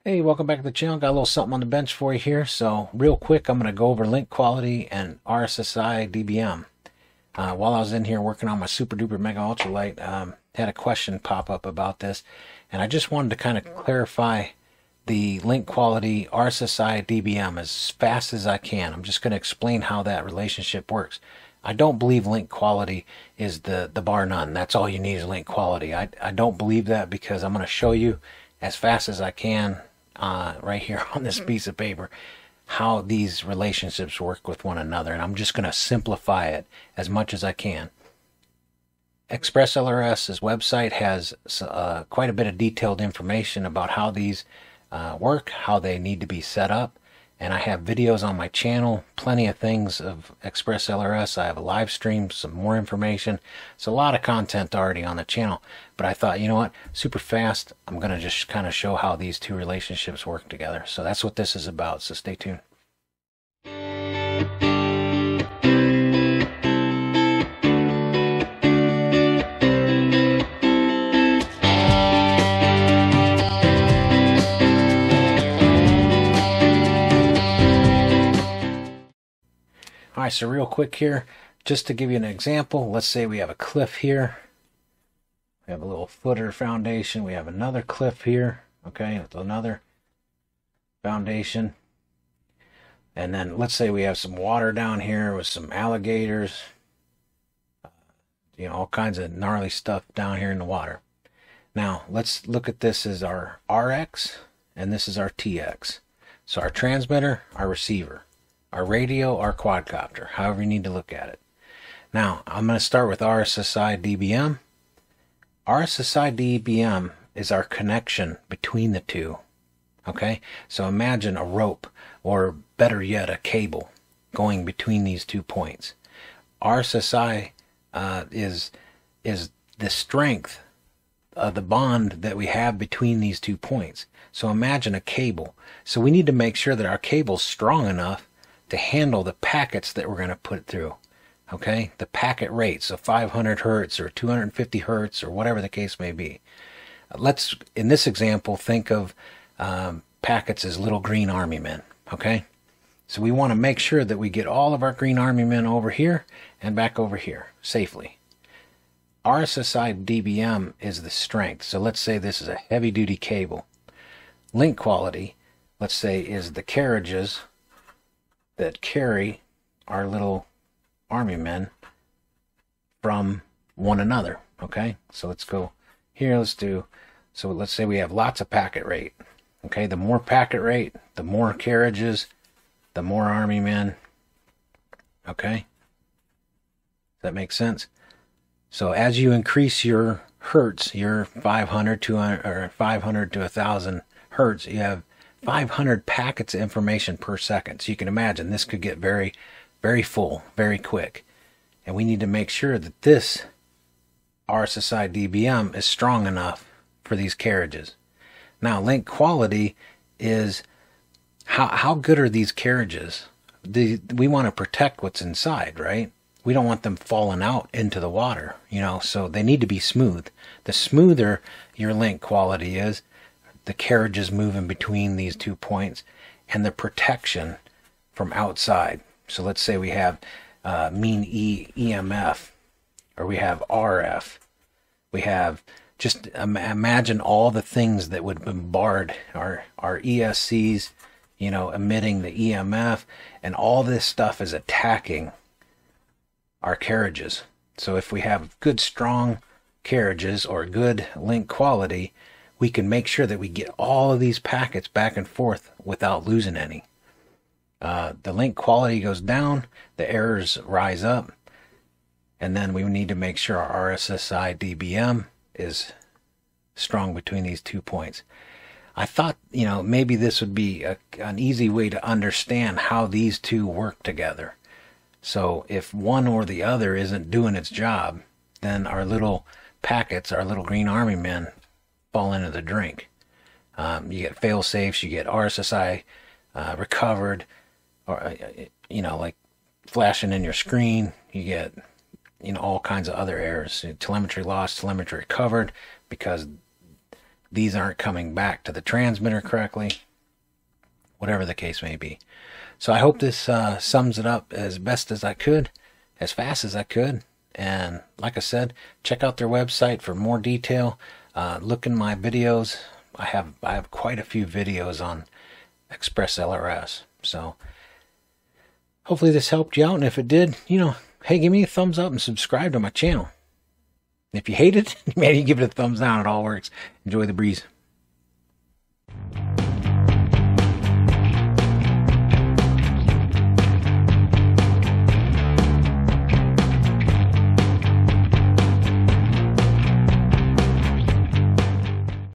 Hey, welcome back to the channel. Got a little something on the bench for you here. So real quick, I'm going to go over link quality and RSSI DBM. While I was in here working on my super duper mega ultralight, had a question pop up about this, and I just wanted to kind of clarify the link quality RSSI DBM as fast as I can. I'm just going to explain how that relationship works. I don't believe link quality is the bar none. That's all you need is link quality. I don't believe that because I'm going to show you as fast as I can right here on this piece of paper how these relationships work with one another, and I'm just going to simplify it as much as I can. ExpressLRS's website has quite a bit of detailed information about how these work, how they need to be set up, and I have videos on my channel, plenty of things of ExpressLRS. I have a live stream, some more information. It's a lot of content already on the channel, but I thought, you know what, super fast, I'm going to just kind of show how these two relationships work together. So that's what this is about, so stay tuned. All right, so real quick here, just to give you an example, let's say we have a cliff here. We have a little footer foundation. We have another cliff here, okay, with another foundation. And then let's say we have some water down here with some alligators, you know, all kinds of gnarly stuff down here in the water. Now, let's look at this as our RX, and this is our TX. So our transmitter, our receiver. Our radio, our quadcopter, however you need to look at it. Now, I'm going to start with RSSI DBM. RSSI DBM is our connection between the two. Okay? So imagine a rope, or better yet, a cable going between these 2 points. RSSI is the strength of the bond that we have between these 2 points. So imagine a cable. So we need to make sure that our cable's strong enough to handle the packets that we're going to put through. Okay, the packet rate, so 500 hertz or 250 hertz or whatever the case may be. Let's, in this example, think of packets as little green army men. Okay, so we want to make sure that we get all of our green army men over here and back over here safely. RSSI DBM is the strength. So let's say this is a heavy duty cable. Link quality, let's say, is the carriages that carry our little army men from one another. Okay, so let's go here. So let's say we have lots of packet rate. Okay, the more packet rate, the more carriages, the more army men. Okay, that makes sense. So as you increase your hertz, your 500, 200, or 500 to 1,000 hertz, you have 500 packets of information per second. So you can imagine this could get very, very full, very quick. And we need to make sure that this RSSI DBM is strong enough for these carriages. Now, link quality is how good are these carriages? We want to protect what's inside, right? We don't want them falling out into the water, you know, so they need to be smooth. The smoother your link quality is, the carriages moving between these 2 points, and the protection from outside. So let's say we have mean EMF, or we have RF. We have, just imagine all the things that would bombard our ESCs, you know, emitting the EMF, and all this stuff is attacking our carriages. So if we have good strong carriages or good link quality, we can make sure that we get all of these packets back and forth without losing any. The link quality goes down, the errors rise up, and then we need to make sure our RSSI DBM is strong between these 2 points. I thought, you know, maybe this would be an easy way to understand how these two work together. So if one or the other isn't doing its job, then our little packets, our little green army men, fall into the drink. You get fail safes, you get RSSI recovered, or you know, like flashing in your screen. You get, you know, all kinds of other errors. Telemetry lost, telemetry recovered, because these aren't coming back to the transmitter correctly, whatever the case may be. So I hope this sums it up as best as I could, as fast as I could. And like I said, check out their website for more detail. Look in my videos. I have quite a few videos on Express LRS. So hopefully this helped you out. And if it did, hey, give me a thumbs up and subscribe to my channel. If you hate it, maybe give it a thumbs down. It all works. Enjoy the breeze.